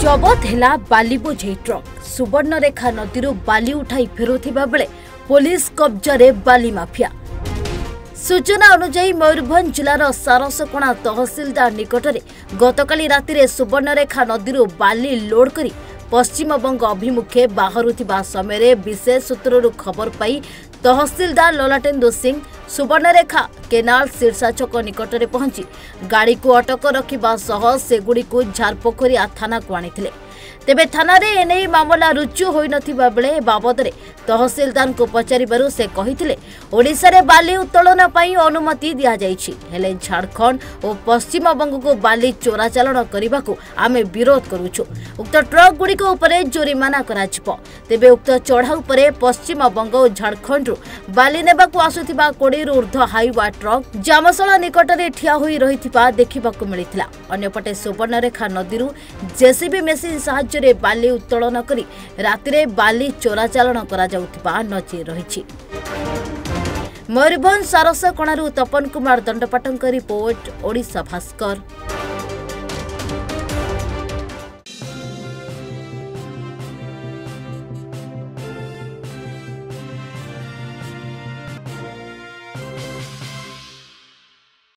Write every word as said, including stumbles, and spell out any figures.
जबत है बाली बोझे ट्रक सुवर्णरेखा नदी बाली उठाई फेरुथिबा बेले पुलिस कब्जारे बाली माफिया। सूचना अनुसार मयूरभंज जिलार सारसकोणा तहसिलदार निकटरे गतकाली रातिरे सुवर्णरेखा नदी बाली लोड करी पश्चिमबंग अभिमुखे बाहरुथिबा समय विशेष सूत्ररु खबर पाई तहसिलदार ललाटेन्दु सिंह सुवर्णरेखा केनाल शीर्षा छक निकटरे पहुंची गाड़ी को अटक रखिबा सह सेगुड़ी झारपोखरिया थाना को आनिथिले। तेबे थाना रे एने मामला रुजु होई नथिबा बेले बाबदरे तहसिलदार को पचारिबारु से कहिथिले ओडिसा रे बाली उत्तोलन पई अनुमति दिया जाइछि, हेले झारखंड और पश्चिम बंग को बाली चोराचालन करने को आमे विरोध करूछु। उक्त ट्रक गुड़ी उपरे जोरिमाना कराजिबो। तेबे उक्त चढ़ाऊ परे पश्चिम बंग और झारखंड बाली नेबाकू आसुथिबा कोड़ी ऊर्ध्व हाईवा ट्रक जामसला निकटरे ठिया होई रहिथिबा देखिबाकू मिलिथिला। अन्यपटे सुवर्णरेखा नदी जेसीबी मेसिन साहाय्य रे बाली उत्तोलन करी रातिरे बाली चोराचालन करा जाउथिबा नजर रहिछि। मयूरभंज सारसकोणारू तपन कुमार दंडपाटंक रिपोर्ट ओडिशा भास्कर।